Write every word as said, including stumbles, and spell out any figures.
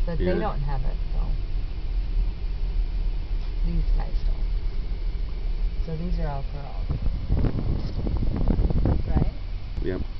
But Here. they don't have it, though. These guys don't. So these are all girls. Right? Yep.